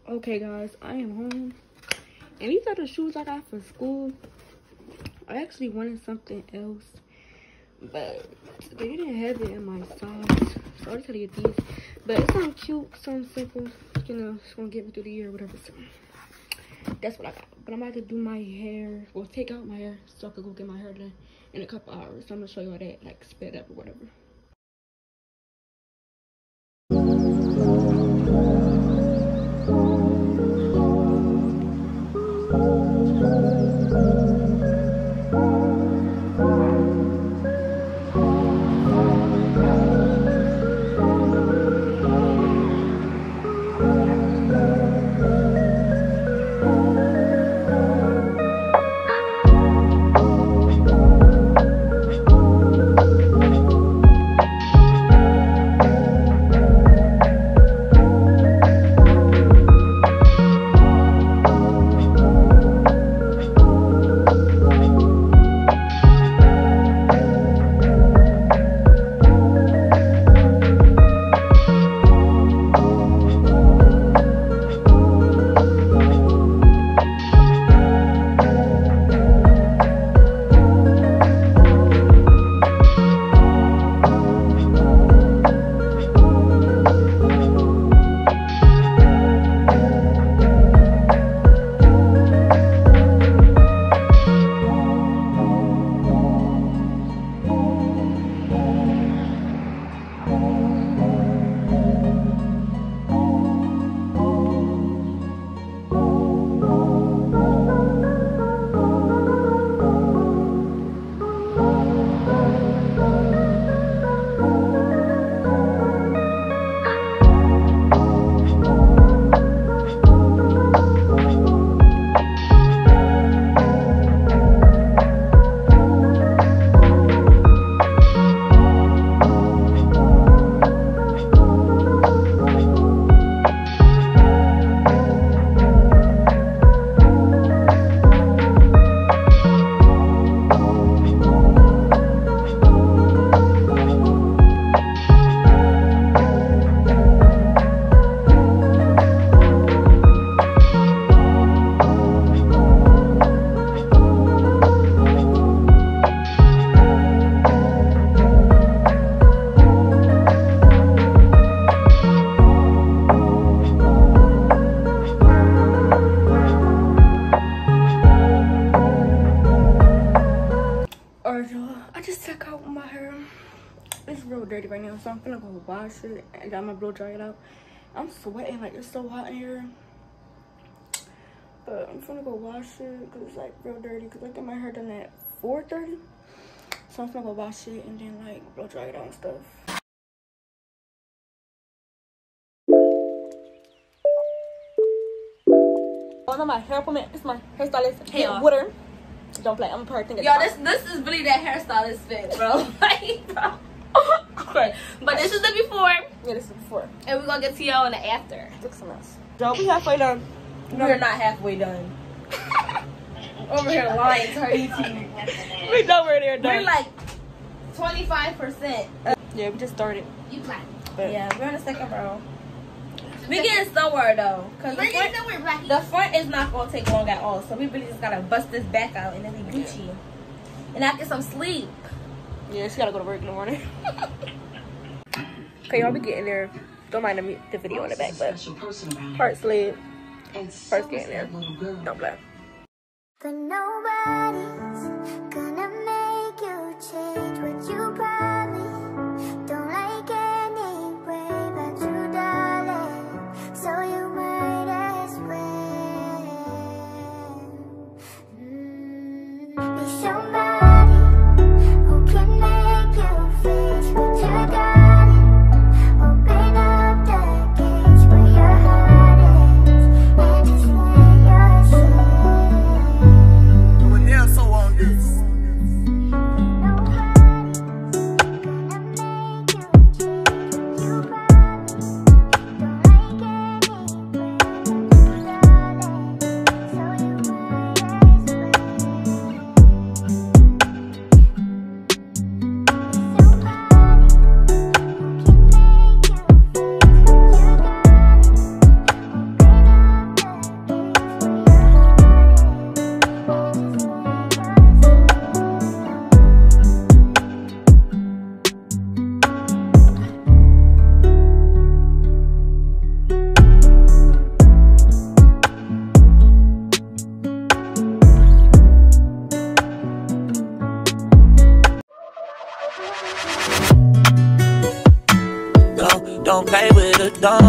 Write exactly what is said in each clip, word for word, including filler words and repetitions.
Okay guys, I am home and these are the shoes I got for school. I actually wanted something else, but they didn't have it in my size, so I just had to get these. But it's something cute, something simple, you know, it's gonna get me through the year or whatever. So that's what I got. But I'm about to do my hair, or take out my hair so I could go get my hair done in a couple hours. So I'm gonna show you all that, like sped up or whatever. I just took out my hair. It's real dirty right now, so I'm gonna go wash it and I'm gonna blow dry it out. I'm sweating, like it's so hot in here. But I'm gonna go wash it because it's like real dirty, because I get my hair done at four thirty. So I'm gonna go wash it and then like blow dry it out and stuff. On my hair appointment, this is my hairstylist. Hey, y'all. Water. Don't play. I'm probably thinking. Yo, this this is really that hairstylist fit, bro. Like, bro. Okay. But this is the before. Yeah, this is before. And we're gonna get to y'all in the after. Look some else. Yo, we halfway done. We're not halfway done. Over here lying to her E T. We know we're there done. We're like twenty-five percent. Yeah, we just started. You black. But Yeah, we're on the second row. We getting somewhere though, cause the front, somewhere, the front is not gonna take long at all. So we really just gotta bust this back out and then we Gucci, yeah. And I get some sleep. Yeah, she gotta go to work in the morning. Okay, y'all be getting there. Don't mind the, the video in the back, but part slid. First getting there. Don't blame. But nobody's gonna make you change what you promised. Don't like any way but you, darling. So you might as well mm, be somebody who can make you face what you got. Open up the gates where your heart is and just let your shit. When they're so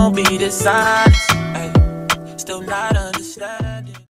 won't be dishonest. Ay, still not a